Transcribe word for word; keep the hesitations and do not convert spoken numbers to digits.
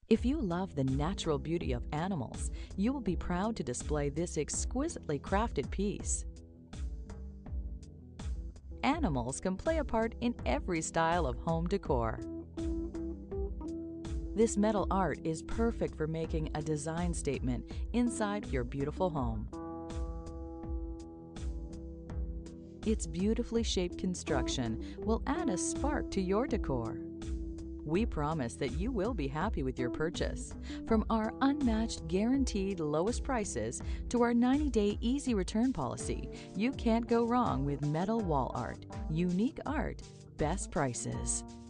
If you love the natural beauty of animals, you will be proud to display this exquisitely crafted piece. Animals can play a part in every style of home decor. This metal art is perfect for making a design statement inside your beautiful home. Its beautifully shaped construction will add a spark to your decor. We promise that you will be happy with your purchase. From our unmatched guaranteed lowest prices to our ninety day easy return policy, you can't go wrong with metal wall art. Unique art, best prices.